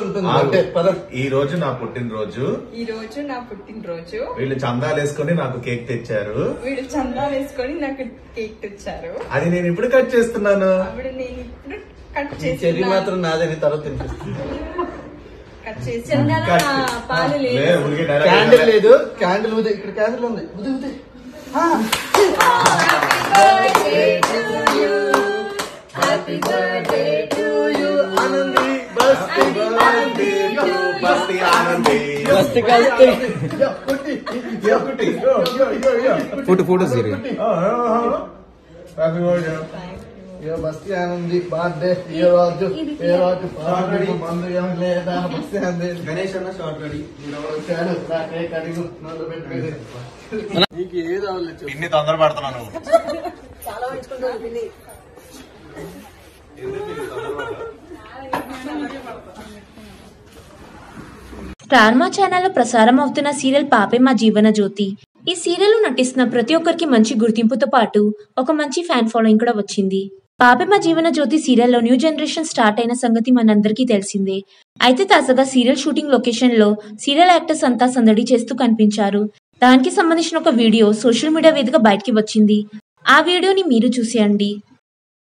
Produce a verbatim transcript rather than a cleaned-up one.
ఈ రోజు నా పుట్టినరోజు ఈ రోజు నా పుట్టినరోజు వీళ్ళు చందాలు వేసుకొని నాకు కేక్ తెచ్చారు వీళ్ళు చందాలు వేసుకొని నాకు కేక్ తెచ్చారు. అది నేను ఇప్పుడు కట్ చేస్తున్నాను. అప్పుడు నేను ఇప్పుడు కట్ చేసి చెర్రీ మాత్రం నాదని తర్వాత తినిపిస్తాను. కట్ చేసి పాలు లేదు, క్యాండిల్ లేదు. క్యాండిల్ ఉంది, ఇక్కడ క్యాండిల్ ఉంది. ఉది ఉది happy birthday to you Anandi Basti birthday to Basti Anandi Basti కలిస్తే కుట్టి యో కుట్టి యో యో యో యో ఫోటో ఫోటో సీరీ హ్యాపీ బర్త్డే యో బస్తి ఆనంది బర్త్డే ఈ రోజు ఈ రోజు పార్టీ మందు ఏం లేదా బస్తి ఆనంది. గణేష్ అన్న షార్ట్ రెడీ. వచ్చాడు కేక్ అడిగు నన్ను పెట్టుకుని నీకు ఏది అవ్వలేదు. ఇన్ని తొందర పడుతున్నాను. చాలా మంచుకుంటాను పిన్ని. స్టార్ మా ఛానల్లో ప్రసారం అవుతున్న సీరియల్ పాపే మా జీవన జ్యోతి. ఈ సీరియల్ నటిస్తున్న ప్రతి ఒక్కరికి మంచి గుర్తింపుతో పాటు ఒక మంచి ఫ్యాన్ ఫాలోయింగ్ కూడా వచ్చింది. పాపే మా జీవన జ్యోతి సీరియల్లో న్యూ జనరేషన్ స్టార్ట్ అయిన సంగతి మనందరికీ తెలిసిందే. అయితే తాజాగా సీరియల్ షూటింగ్ లొకేషన్ లో సీరియల్ యాక్టర్స్ అంతా సందడి చేస్తూ కనిపించారు. దానికి సంబంధించిన ఒక వీడియో సోషల్ మీడియా వేదికగా బయటికి వచ్చింది. ఆ వీడియోని మీరు చూసేయండి.